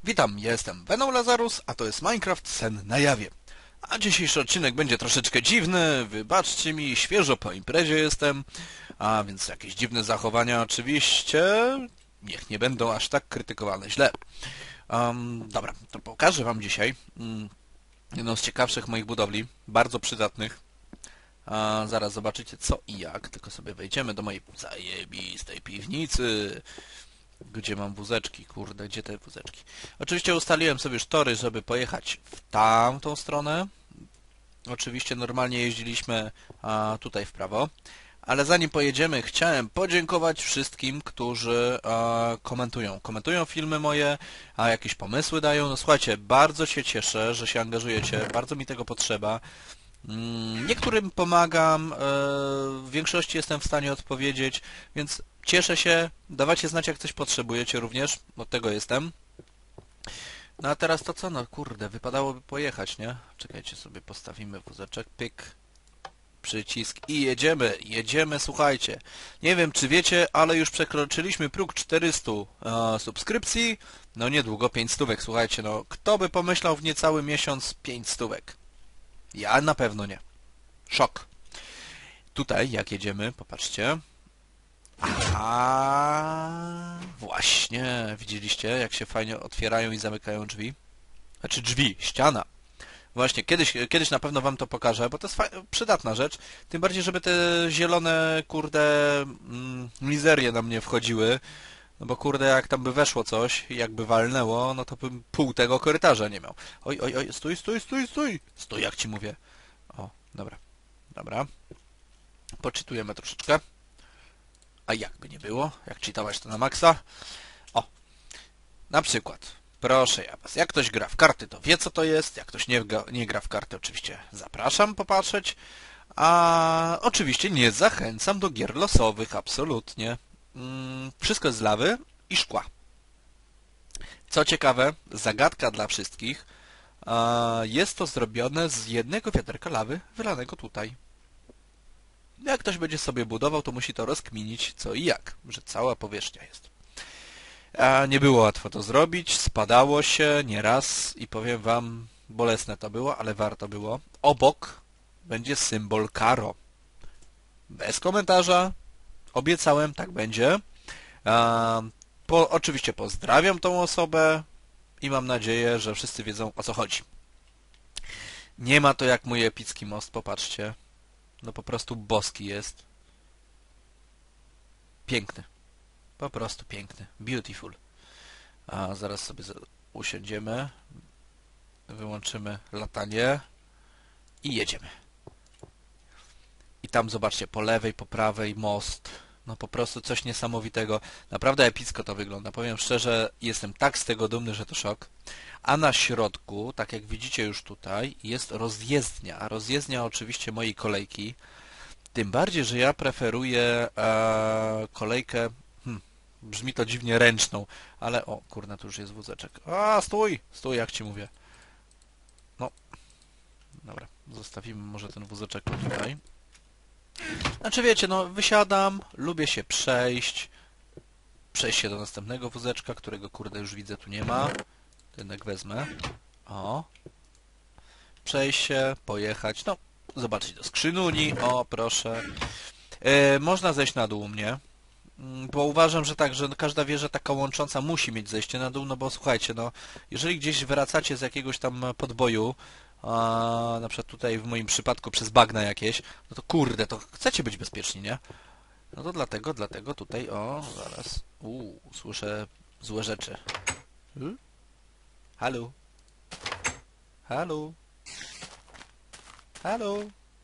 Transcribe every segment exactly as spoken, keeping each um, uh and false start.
Witam, ja jestem Venom Lazarus, a to jest Minecraft Sen na jawie. A dzisiejszy odcinek będzie troszeczkę dziwny, wybaczcie mi, świeżo po imprezie jestem, a więc jakieś dziwne zachowania oczywiście, niech nie będą aż tak krytykowane źle. Um, dobra, to pokażę wam dzisiaj um, jedną z ciekawszych moich budowli, bardzo przydatnych. A zaraz zobaczycie co i jak, tylko sobie wejdziemy do mojej zajebistej piwnicy. Gdzie mam wózeczki? Kurde, gdzie te wózeczki? Oczywiście ustaliłem sobie już tory, żeby pojechać w tamtą stronę. Oczywiście normalnie jeździliśmy a, tutaj w prawo. Ale zanim pojedziemy, chciałem podziękować wszystkim, którzy a, komentują. Komentują filmy moje, a jakieś pomysły dają. No słuchajcie, bardzo się cieszę, że się angażujecie. Bardzo mi tego potrzeba. Niektórym pomagam, w większości jestem w stanie odpowiedzieć, więc cieszę się, dawajcie znać jak coś potrzebujecie również, od tego jestem. No a teraz to co? No kurde, wypadałoby pojechać, nie? Czekajcie sobie, postawimy wózeczek, pyk, przycisk i jedziemy, jedziemy, słuchajcie. Nie wiem czy wiecie, ale już przekroczyliśmy próg czterysta e, subskrypcji, no niedługo pięć stówek, słuchajcie, no kto by pomyślał w niecały miesiąc pięć stówek? Ja na pewno nie. Szok. Tutaj, jak jedziemy, popatrzcie. A właśnie, widzieliście, jak się fajnie otwierają i zamykają drzwi? Znaczy drzwi, ściana. Właśnie, kiedyś, kiedyś na pewno wam to pokażę, bo to jest przydatna rzecz. Tym bardziej, żeby te zielone, kurde, mm, mizerie na mnie wchodziły. No bo kurde, jak tam by weszło coś, jakby walnęło, no to bym pół tego korytarza nie miał. Oj, oj, oj, stój, stój, stój, stój! Stój, jak ci mówię. O, dobra, dobra. Poczytujemy troszeczkę. A jakby nie było, jak czytałeś to na maksa. O, na przykład, proszę ja was, jak ktoś gra w karty, to wie co to jest. Jak ktoś nie, nie gra w karty, oczywiście zapraszam popatrzeć. A oczywiście nie zachęcam do gier losowych, absolutnie. Mm, wszystko jest z lawy i szkła. Co ciekawe, zagadka dla wszystkich. Jest to zrobione z jednego wiaderka lawy wylanego tutaj. Jak ktoś będzie sobie budował, to musi to rozkminić co i jak, że cała powierzchnia jest. A nie było łatwo to zrobić, spadało się nieraz i powiem wam, bolesne to było, ale warto było. Obok będzie symbol Karo. Bez komentarza, obiecałem, tak będzie. A, po, oczywiście pozdrawiam tą osobę i mam nadzieję, że wszyscy wiedzą o co chodzi. Nie ma to jak mój epicki most, popatrzcie. No po prostu boski jest. Piękny. Po prostu piękny. Beautiful. A zaraz sobie usiądziemy. Wyłączymy latanie. I jedziemy. I tam zobaczcie, po lewej, po prawej most. No po prostu coś niesamowitego. Naprawdę epicko to wygląda. Powiem szczerze, jestem tak z tego dumny, że to szok. A na środku, tak jak widzicie już tutaj, jest rozjezdnia. Rozjezdnia oczywiście mojej kolejki. Tym bardziej, że ja preferuję e, kolejkę, hmm, brzmi to dziwnie, ręczną, ale o, kurna, tu już jest wózeczek. A, stój, stój, jak ci mówię. No, dobra, zostawimy może ten wózeczek tutaj. Znaczy wiecie, no wysiadam, lubię się przejść, przejść się do następnego wózeczka, którego kurde już widzę tu nie ma. Jednak wezmę. O. Przejść się, pojechać, no, zobaczyć do skrzynuni, o, proszę. E, można zejść na dół mnie, bo uważam, że tak, że każda wieża taka łącząca musi mieć zejście na dół, no bo słuchajcie, no, jeżeli gdzieś wracacie z jakiegoś tam podboju, a na przykład tutaj w moim przypadku przez bagna jakieś, no to kurde, to chcecie być bezpieczni, nie? No to dlatego, dlatego tutaj, o, zaraz, uuu, słyszę złe rzeczy. Hmm? Halo? Halo? Halo?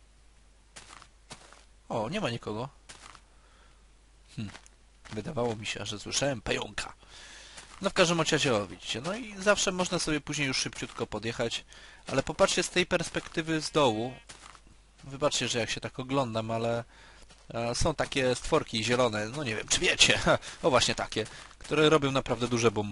O, nie ma nikogo. Hm. Wydawało mi się, że słyszałem pająka. No w każdym razie, o, widzicie, no i zawsze można sobie później już szybciutko podjechać, ale popatrzcie z tej perspektywy z dołu. Wybaczcie, że jak się tak oglądam, ale e, są takie stworki zielone, no nie wiem, czy wiecie, o właśnie takie, które robią naprawdę duże boom.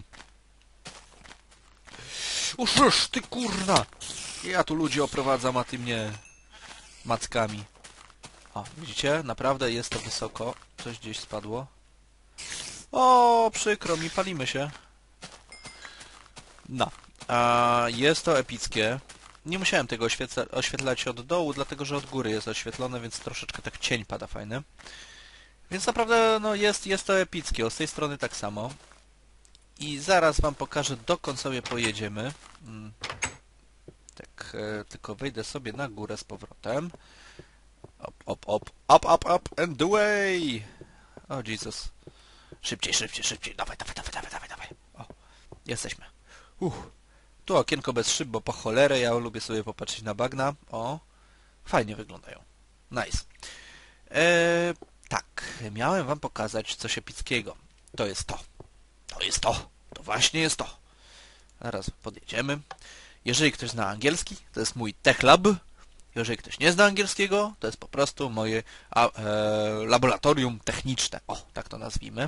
Uż, ty kurwa! Ja tu ludzi oprowadzam, a ty mnie mackami. O, widzicie? Naprawdę jest to wysoko. Coś gdzieś spadło. O, przykro mi, palimy się. No, a jest to epickie. Nie musiałem tego oświetla oświetlać od dołu, dlatego że od góry jest oświetlone, więc troszeczkę tak cień pada fajny. Więc naprawdę no jest, jest to epickie. O, z tej strony tak samo. I zaraz wam pokażę, dokąd sobie pojedziemy. Mm. Tak, e, tylko wejdę sobie na górę z powrotem. Op, op, op, op, op, op, and away! O, Jesus. Szybciej, szybciej, szybciej. Dawaj, dawaj, dawaj, dawaj, dawaj, dawaj. O, jesteśmy. Uff. Tu okienko bez szyb, bo po cholerę ja lubię sobie popatrzeć na bagna. O, fajnie wyglądają. Nice. Eee, tak, miałem wam pokazać coś epickiego. To jest to. To jest to. To właśnie jest to. Zaraz podjedziemy. Jeżeli ktoś zna angielski, to jest mój Tech Lab. Jeżeli ktoś nie zna angielskiego, to jest po prostu moje a, e, laboratorium techniczne. O, tak to nazwijmy.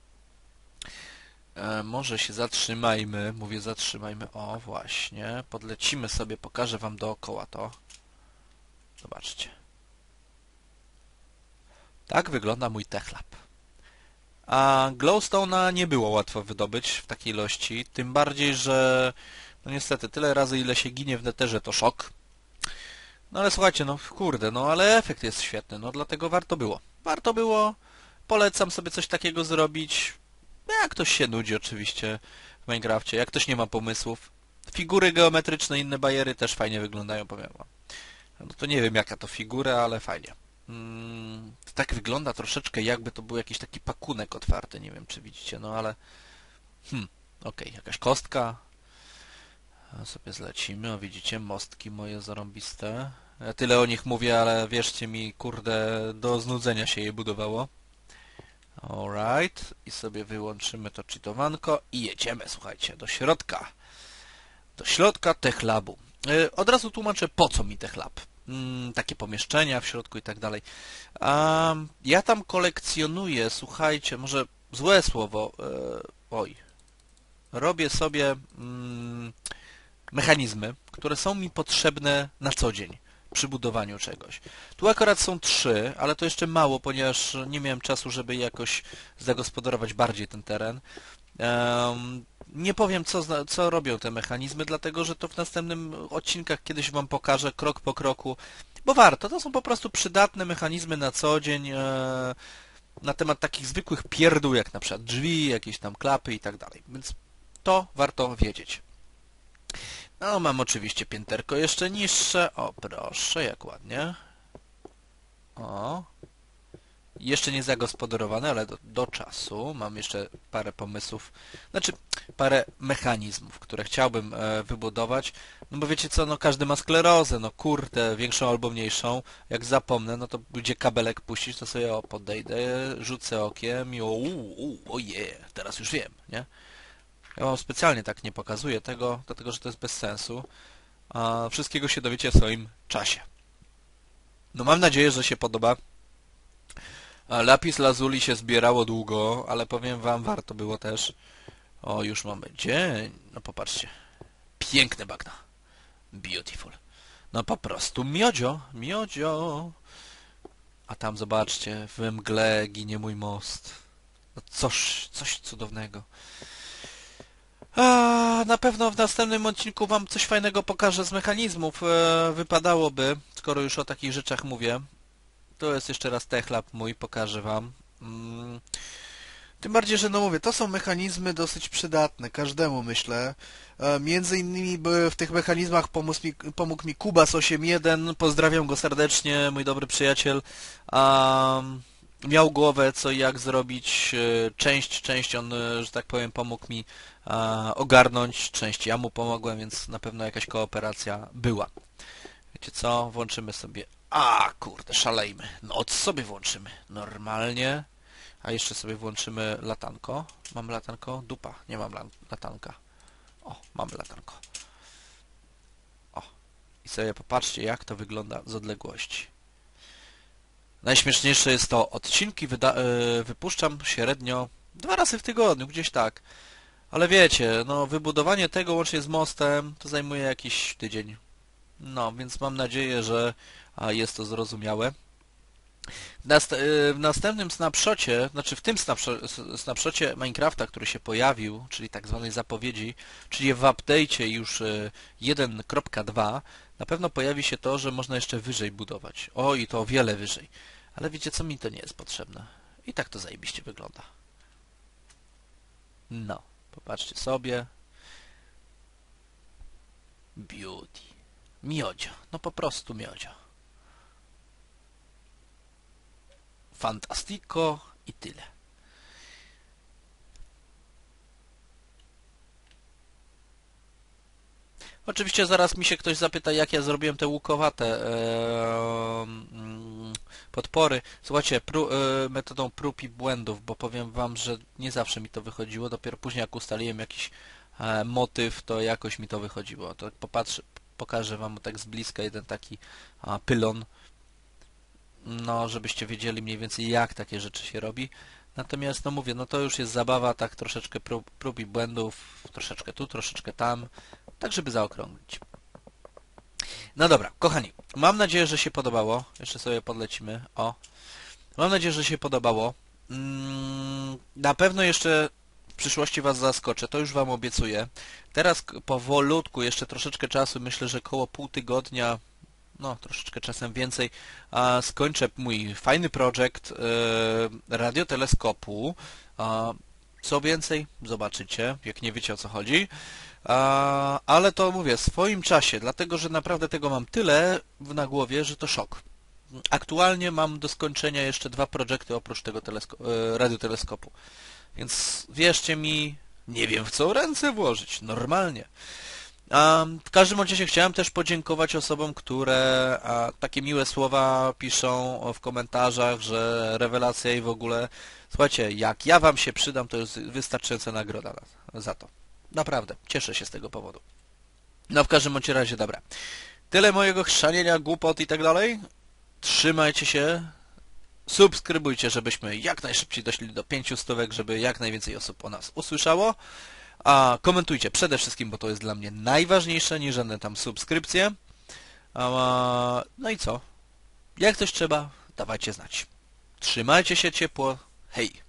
E, może się zatrzymajmy. Mówię zatrzymajmy. O, właśnie. Podlecimy sobie, pokażę wam dookoła to. Zobaczcie. Tak wygląda mój Tech Lab. A glowstone'a nie było łatwo wydobyć w takiej ilości. Tym bardziej, że no niestety tyle razy, ile się ginie w netherze, to szok. No ale słuchajcie, no kurde, no ale efekt jest świetny, no dlatego warto było. Warto było, polecam sobie coś takiego zrobić. Jak ktoś się nudzi oczywiście w Minecrafcie, jak ktoś nie ma pomysłów. Figury geometryczne, inne bariery też fajnie wyglądają, powiem wam. No to nie wiem jaka to figura, ale fajnie. Hmm, to tak wygląda troszeczkę jakby to był jakiś taki pakunek otwarty, nie wiem czy widzicie, no ale... Hmm, okej, okay, jakaś kostka. A sobie zlecimy, o widzicie, mostki moje zarąbiste. Ja tyle o nich mówię, ale wierzcie mi, kurde, do znudzenia się je budowało. Alright, i sobie wyłączymy to cheatowanko i jedziemy, słuchajcie, do środka. Do środka Tech Labu. Yy, od razu tłumaczę, po co mi Tech Lab. Yy, takie pomieszczenia w środku i tak dalej. A ja tam kolekcjonuję, słuchajcie, może złe słowo, yy, oj, robię sobie... Yy, mechanizmy, które są mi potrzebne na co dzień przy budowaniu czegoś. Tu akurat są trzy, ale to jeszcze mało, ponieważ nie miałem czasu, żeby jakoś zagospodarować bardziej ten teren. Um, nie powiem, co, co robią te mechanizmy, dlatego że to w następnym odcinkach kiedyś wam pokażę krok po kroku, bo warto. To są po prostu przydatne mechanizmy na co dzień e, na temat takich zwykłych pierdół, jak na przykład drzwi, jakieś tam klapy i tak dalej. Więc to warto wiedzieć. No, mam oczywiście pięterko jeszcze niższe. O, proszę, jak ładnie. O. Jeszcze nie zagospodarowane, ale do, do czasu. Mam jeszcze parę pomysłów, znaczy parę mechanizmów, które chciałbym e, wybudować. No bo wiecie co, no każdy ma sklerozę, no kurde, większą albo mniejszą. Jak zapomnę, no to będzie kabelek puścić, to sobie o, podejdę, rzucę okiem i o, u, o je, teraz już wiem, nie? Ja wam specjalnie tak nie pokazuję tego, dlatego że to jest bez sensu. A wszystkiego się dowiecie w swoim czasie. No mam nadzieję, że się podoba. Lapis lazuli się zbierało długo, ale powiem wam, warto było też. O, już mamy dzień. No popatrzcie. Piękne bagna. Beautiful. No po prostu miodzio, miodzio. A tam zobaczcie, w mgle ginie mój most. No coś, coś cudownego. A, na pewno w następnym odcinku wam coś fajnego pokażę z mechanizmów. E, wypadałoby, skoro już o takich rzeczach mówię. To jest jeszcze raz Tech Lab mój, pokażę wam. Mm. Tym bardziej, że no mówię, to są mechanizmy dosyć przydatne, każdemu myślę. E, między innymi w tych mechanizmach pomógł mi, pomógł mi Kubas osiem jeden, pozdrawiam go serdecznie, mój dobry przyjaciel. Um, miał głowę, co i jak zrobić. Część, część on, że tak powiem, pomógł mi ogarnąć, część ja mu pomogłem, więc na pewno jakaś kooperacja była. Wiecie co? Włączymy sobie... A, kurde, szalejmy. Noc sobie włączymy. Normalnie. A jeszcze sobie włączymy latanko. Mam latanko? Dupa. Nie mam latanka. O, mamy latanko. O. I sobie popatrzcie, jak to wygląda z odległości. Najśmieszniejsze jest to, odcinki wypuszczam średnio dwa razy w tygodniu, gdzieś tak. Ale wiecie, no wybudowanie tego łącznie z mostem to zajmuje jakiś tydzień. No, więc mam nadzieję, że jest to zrozumiałe. W, nast w następnym snapshocie, znaczy w tym snapshocie Minecrafta, który się pojawił, czyli tak zwanej zapowiedzi, czyli w update'cie już jeden kropka dwa, na pewno pojawi się to, że można jeszcze wyżej budować. O, i to o wiele wyżej. Ale wiecie co, mi to nie jest potrzebne. I tak to zajebiście wygląda. No, popatrzcie sobie. Beauty. Miodzio. No po prostu miodzio. Fantastico i tyle. Oczywiście zaraz mi się ktoś zapyta, jak ja zrobiłem te łukowate e, mm, podpory. Słuchajcie, pró, e, metodą prób i błędów, bo powiem wam, że nie zawsze mi to wychodziło. Dopiero później jak ustaliłem jakiś e, motyw, to jakoś mi to wychodziło. To popatrzę, pokażę wam tak z bliska jeden taki a, pylon. No, żebyście wiedzieli mniej więcej, jak takie rzeczy się robi. Natomiast, no mówię, no to już jest zabawa, tak troszeczkę prób, prób i błędów, troszeczkę tu, troszeczkę tam, tak żeby zaokrąglić. No dobra, kochani, mam nadzieję, że się podobało. Jeszcze sobie podlecimy. O, mam nadzieję, że się podobało. Mm, na pewno jeszcze w przyszłości was zaskoczę, to już wam obiecuję. Teraz powolutku, jeszcze troszeczkę czasu, myślę, że koło pół tygodnia, no troszeczkę czasem więcej, a skończę mój fajny projekt e, radioteleskopu. A, co więcej, zobaczycie, jak nie wiecie o co chodzi. A, ale to mówię w swoim czasie, dlatego że naprawdę tego mam tyle na głowie, że to szok. Aktualnie mam do skończenia jeszcze dwa projekty oprócz tego e, radioteleskopu. Więc wierzcie mi, nie wiem w co ręce włożyć, normalnie. A w każdym razie chciałem też podziękować osobom, które a, takie miłe słowa piszą w komentarzach, że rewelacja i w ogóle. Słuchajcie, jak ja wam się przydam, to jest wystarczająca nagroda za to. Naprawdę, cieszę się z tego powodu. No w każdym bądź razie, dobra. Tyle mojego chrzanienia, głupot i tak dalej. Trzymajcie się. Subskrybujcie, żebyśmy jak najszybciej doszli do pięciu stówek, żeby jak najwięcej osób o nas usłyszało. A komentujcie przede wszystkim, bo to jest dla mnie najważniejsze, niż żadne tam subskrypcje. A, no i co? Jak coś trzeba, dawajcie znać. Trzymajcie się ciepło. Hej!